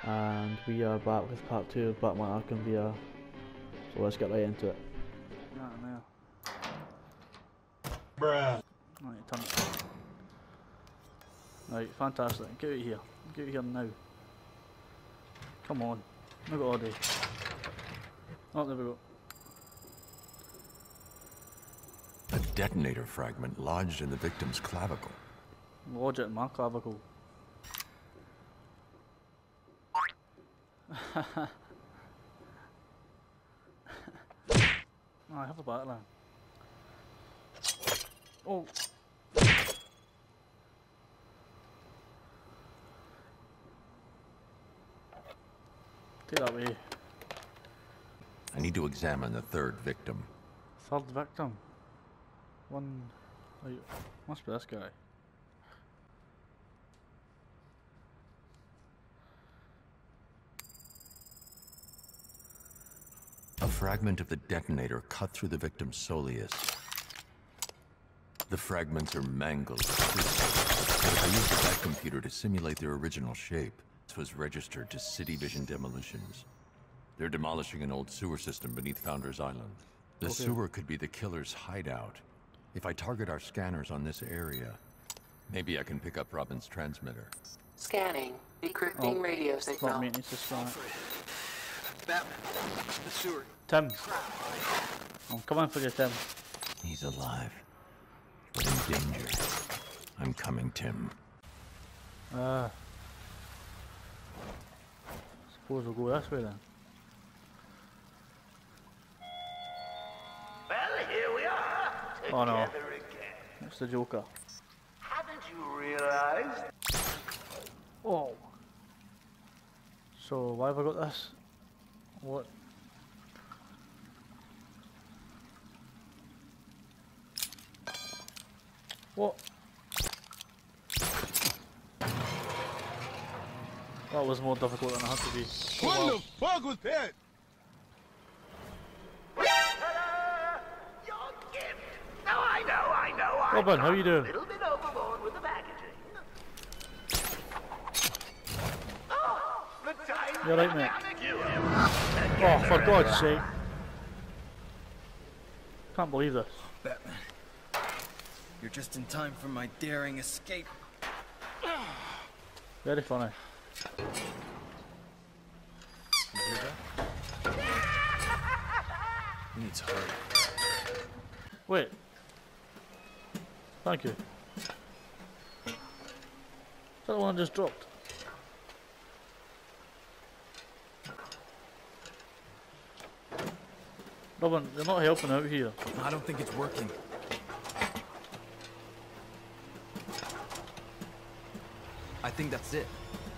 and we are back with part 2 of Batman Arkham VR. So let's get right into it. Now. Bruh. Right, turn it. Right, fantastic. Get out of here. Get out of here now. Come on. Look at all day. Oh, there we go. A detonator fragment lodged in the victim's clavicle. Lodge it in my clavicle. I have a battle. Oh. Take that way. I need to examine the third victim. Third victim. One. Like, must be this guy. A fragment of the detonator cut through the victim's soleus. The fragments are mangled. I used a back computer to simulate their original shape. This was registered to City Vision Demolitions. They're demolishing an old sewer system beneath Founders Island. The sewer could be the killer's hideout. If I target our scanners on this area, maybe I can pick up Robin's transmitter. Scanning. Decrypting radio signal. Not me, it's just Batman, the sewer. Tim. I'm coming for you, Tim. He's alive, but in danger. I'm coming, Tim. Suppose we'll go this way then. Well, here we are, together Oh no. again. It's the Joker. Haven't you realized? Oh. So why have I got this? What? What? That was more difficult than it had to be. What the fuck was that? Ta-da! Your gift! No, I know. Robin, how you doing? A little bit overboard with the packaging. Oh, the time. You alright, mate? You. Oh, for God's sake. Can't believe this. Batman, you're just in time for my daring escape. Very funny. You hear that? He needs hurry. Wait. Thank you. Is that the one I just dropped? Robin, you're not helping out here. I don't think it's working. I think that's it.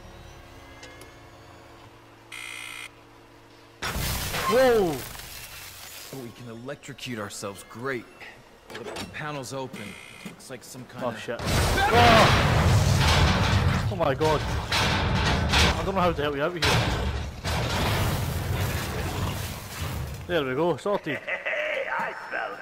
Whoa! Oh, we can electrocute ourselves. Great. The panel's open. Looks like some kind Oh of... shit. Oh! Oh my god. I don't know how to help you out here. There we go, sorted. Hey, I smell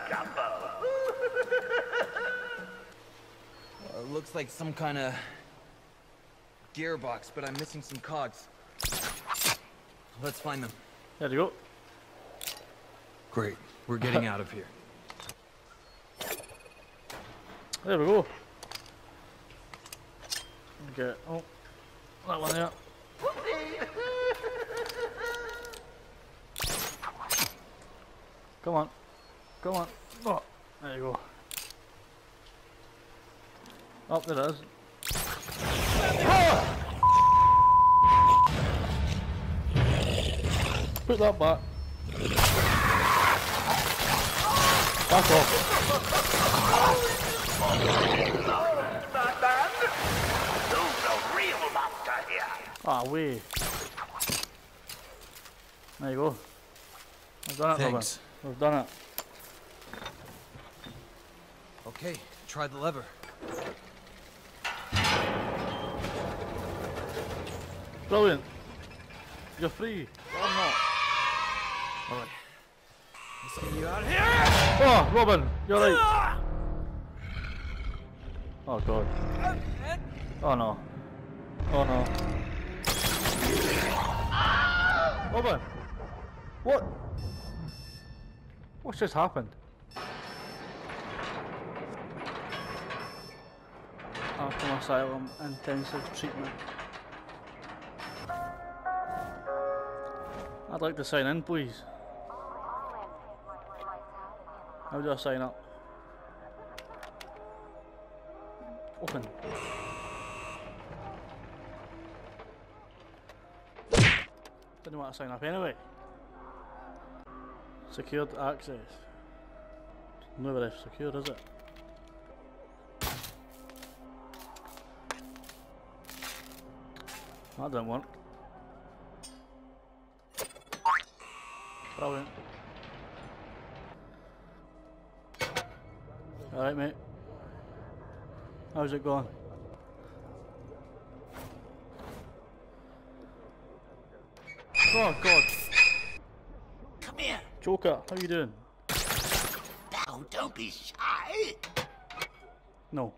gumbo. looks like some kind of gearbox, but I'm missing some cogs. Let's find them. There you go. Great. We're getting out of here. There we go. Okay, oh, that one there. Come on, come on. Oh, there you go. Oh, there it is. Ah! Put that back. Back off. Who's the real monster here? Ah, way. There you go. We've done it, Robin. Thanks. We've done it. Okay, try the lever. Brilliant. You're free. Or not. Alright. Let's get you out of here! Oh, Robin, you're right. Oh god. Oh no. Oh no. Hold on. What? What's just happened? Arkham Asylum intensive treatment. I'd like to sign in, please. How do I sign up? Open. Didn't want to sign up anyway. Secured access. Not very secure, is it? That didn't work. Brilliant. Alright, mate. How's it going? Oh God! Come here. Joker, how you doing? Now, don't be shy. No.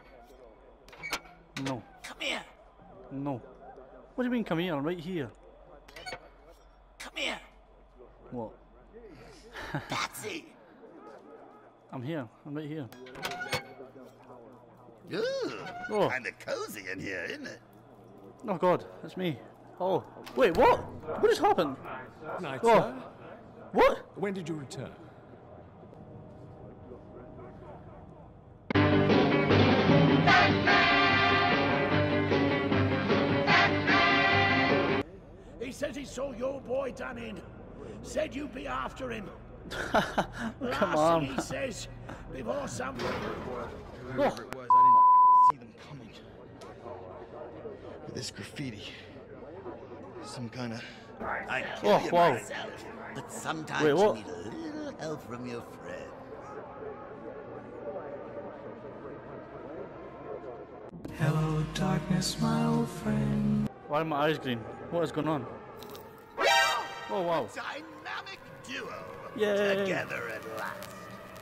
No. Come here. No. What do you mean come here? I'm right here. Come here. What? Patsy. I'm here. I'm right here. Ooh, Oh. kinda cozy in here, isn't it? Oh God, it's me. Oh. Wait, what? What just happened? Night, Oh. sir. What? When did you return? He says he saw your boy done in. Said you'd be after him. Come Last on. thing he says before some. Whoever it was, I didn't see them coming. With this graffiti. Some kind of... I Oh, kill you wow. myself. But sometimes Wait, what? you need a little help from your friend. Hello, darkness, my old friend. Why are my eyes green? What is going on? Oh wow. Dynamic duo. Yay. Together at last.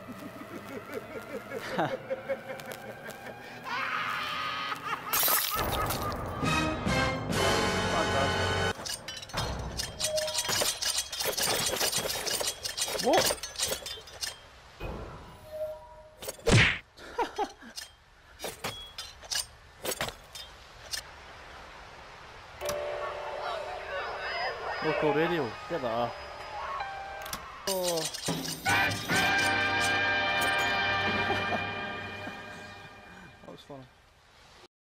What? Local radio, get that off. Oh.